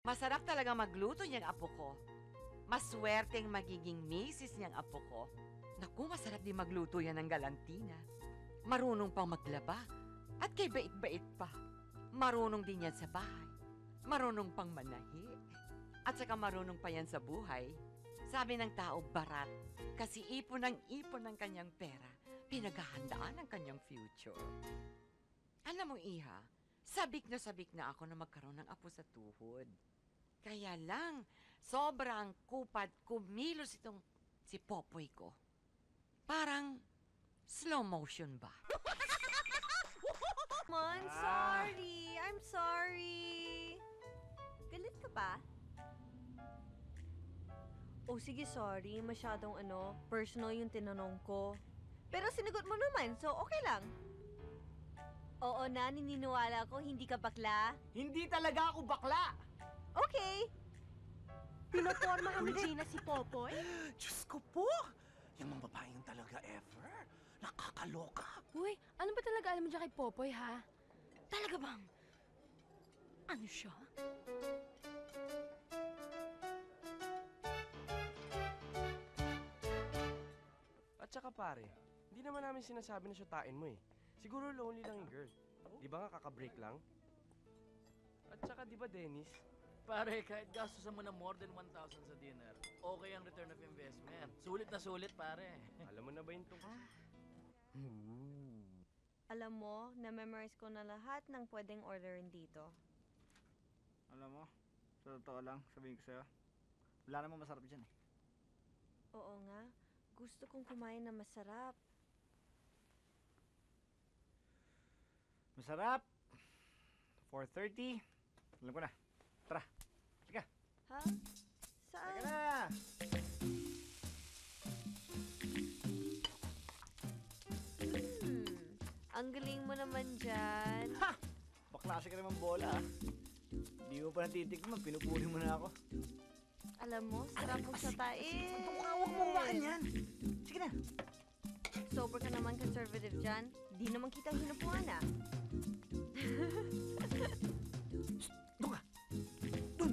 Masarap talaga magluto niyang apo ko. Maswerteng magiging misis niyang apo ko. Naku, masarap din magluto yan ng galantina. Marunong pang maglaba. At kay bait-bait pa. Marunong din yan sa bahay. Marunong pang manahi. At saka marunong pa yan sa buhay. Sabi ng tao, barat. Kasi ipon ng kanyang pera. Pinaghahandaan ang kanyang future. Alam mo, Iha, sabik na ako na magkaroon ng apo sa tuhod. Kaya lang, sobrang kupad kumilos itong si Popoy ko. Parang slow motion ba? Mon, sorry. I'm sorry. Galit ka ba? Oh, sige, sorry. Masyadong personal yung tinanong ko. Pero sinagot mo naman, so okay lang. Oo na, nininiwala ko, hindi ka bakla. Hindi talaga ako bakla! Okay. Pinoporma kami Gina si Popoy? Diyos ko po! Yung mga babae yung talaga ever. Nakakaloka. Uy, ano ba talaga alam mo dyan kay Popoy, ha? Talaga bang? Ano siya? At saka pare, hindi naman namin sinasabi na syutain mo eh. Siguro lonely lang yung girl. Di ba nga kaka-break lang? At saka di ba Dennis? Pare, kahit gastusan mo na more than 1,000 sa dinner, okay ang return of investment. Sulit na sulit, pare. Alam mo na ba yung tungkol? Alam mo, na-memorize ko na lahat ng pwedeng orderin dito. Alam mo, sa totoo lang, sabihin ko sa'yo, wala namang masarap dyan eh. Oo nga, gusto kong kumain na masarap. Masarap! 4:30. Alam ko na. Tara, sige. Ha? Saan? Teka na! Ang galing mo naman dyan. Ha! Baklase ka naman bola ah. Hindi mo pa natitikman, pinupuri mo na ako. Alam mo, sarap mo sa tain. Huwag mo umakan yan! Sige na! Sober ka naman conservative dyan. Di naman kita hinupuan ah. Doon ka! Doon!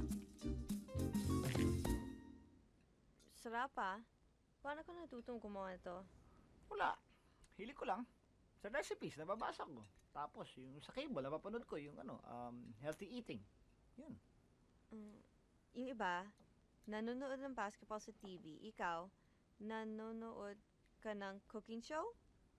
Sarap ah. Paano ka natutong gumawa ito? Wala. Hilig ko lang. Sa recipes, nababasa ko. Tapos, yung sa cable, napapanood ko yung healthy eating. Yun. Yung iba, nanonood ng basketball sa TV. Ikaw, nanonood ka ng cooking show?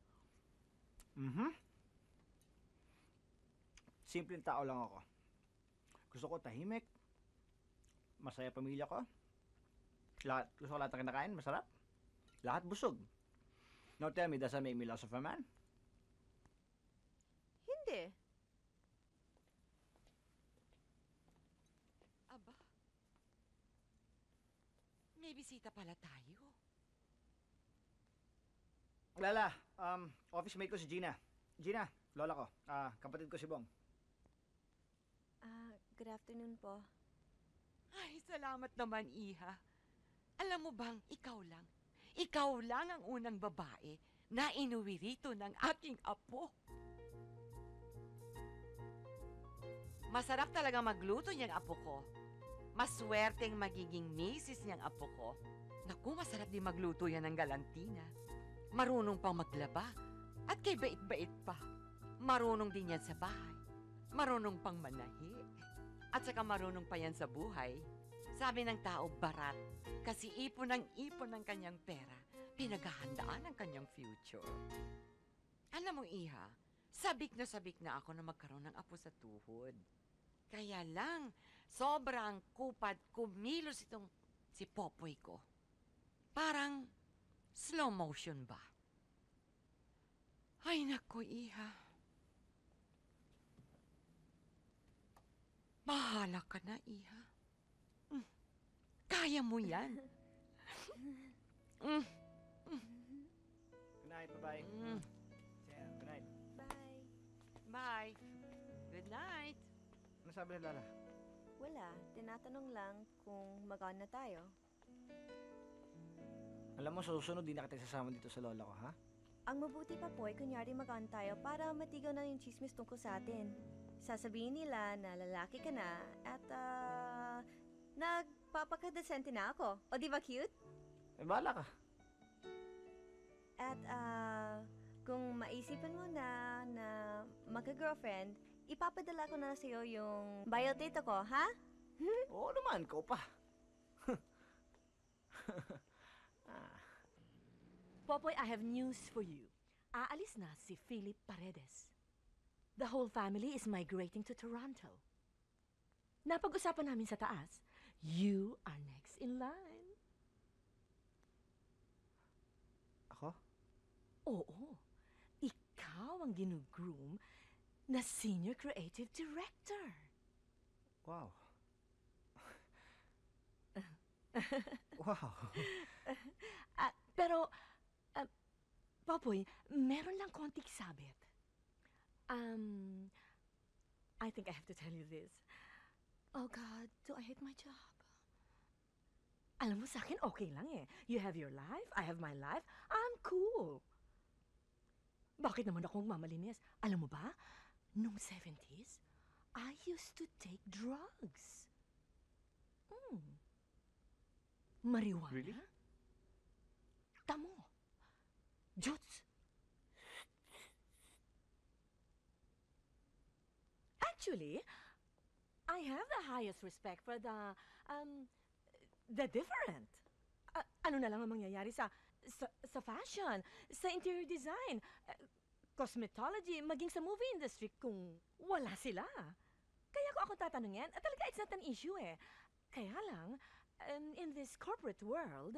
Simpleng tao lang ako. Gusto ko tahimik. Masaya pamilya ko. Gusto ko lahat ng kinakain, masarap. Lahat busog. Now tell me, does that make me less of a man? Hindi. Aba, may bisita pala tayo. Lala, office mate ko si Gina. Gina, lola ko. Kapatid ko si Bong. Good afternoon po. Ay, salamat naman, Iha. Alam mo bang, ikaw lang ang unang babae na inuwi rito ng aking apo. Masarap talaga magluto niyang apo ko. Maswerteng magiging misis niyang apo ko. Naku, masarap din magluto yan ng galantina. Marunong pang maglaba. At kay bait-bait pa. Marunong din yan sa bahay. Marunong pang manahi. At saka marunong pa yan sa buhay. Sabi ng tao, barat. Kasi ipon ng kanyang pera. Pinaghahandaan ang kanyang future. Alam mo, Iha, sabik na ako na magkaroon ng apo sa tuhod. Kaya lang, sobrang kupad kumilos itong si Popoy ko. Parang slow motion ba? Ay, naku, Iha. Bahala ka na, Iha. Kaya mo yan. Good night, bye-bye. Good night. Bye. Bye. Good night. Ano sabi ni Lala? Wala. Tinatanong lang kung magaan na tayo. Alam mo, sa susunod, di na kita sasama dito sa lola ko, ha? Ang mabuti pa po ay kunyari magaan tayo para matigaw na yung chismis tungkol sa atin. Sasabihin nila na lalaki ka na at nagpapakadesente na ako. O di ba cute? Eh, bahala ka. At kung maisipan mo na magka-girlfriend, ipapadala ko na sa'yo yung biodata ko, ha? Oo naman, ikaw pa. Popoy, I have news for you. Aalis na si Philip Paredes. The whole family is migrating to Toronto. Napag-usapan namin sa taas, you are next in line. Ako? Oo, ikaw ang ginugroom na senior creative director. Wow. Wow. Pero, Popoy, meron lang konting sabit. I think I have to tell you this. Oh God, do I hate my job? Alam mo, sa akin okay lang eh. You have your life, I have my life. I'm cool. Bakit naman akong mamalinis? Alam mo ba, nung 70s, I used to take drugs. Marijuana? Really? Tamo. Juts. Actually, I have the highest respect for the different. Ano na lang ang mangyayari sa fashion, sa interior design, cosmetology, maging sa movie industry kung wala sila. Kaya ko ako tatanungin, talaga it's not an issue eh. Kaya lang, in this corporate world,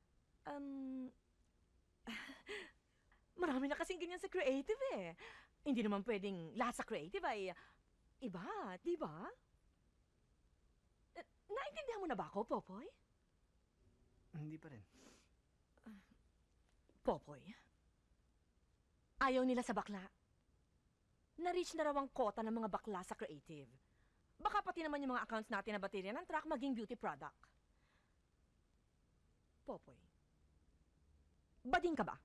marami na kasing ganyan sa creative eh. Hindi naman pwedeng lahat sa creative ay iba, di ba? Naintindihan mo na ba ako, Popoy? Hindi pa rin. Popoy, ayaw nila sa bakla. Na-reach na raw ang quota ng mga bakla sa creative. Baka pati naman yung mga accounts natin na baterya ng truck maging beauty product. Popoy, bading ka ba?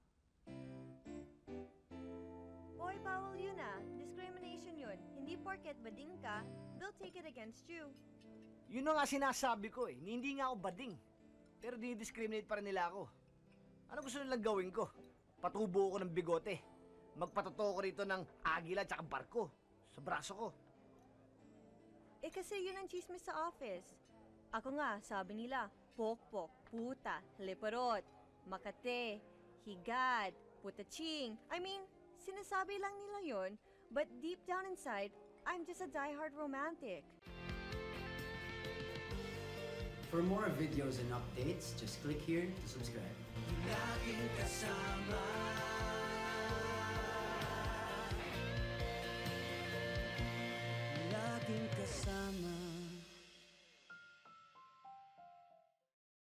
Boy, bawal yun ah. Discrimination yun. Hindi porket bading ka, they'll take it against you. Yun na nga sinasabi ko eh. Hindi nga ako bading. Pero dinidiscriminate pa rin nila ako. Ano gusto nilang gawin ko? Patubo ko ng bigote. Magpatoto ko rito ng agila at barko. Sa braso ko. Eh kasi yun ang chismis sa office. Ako nga, sabi nila, pokpok, puta, leporot, makate, higad, putaching. I mean, sinasabi lang nila yun, but deep down inside, I'm just a diehard romantic. For more videos and updates, just click here to subscribe. Laging kasama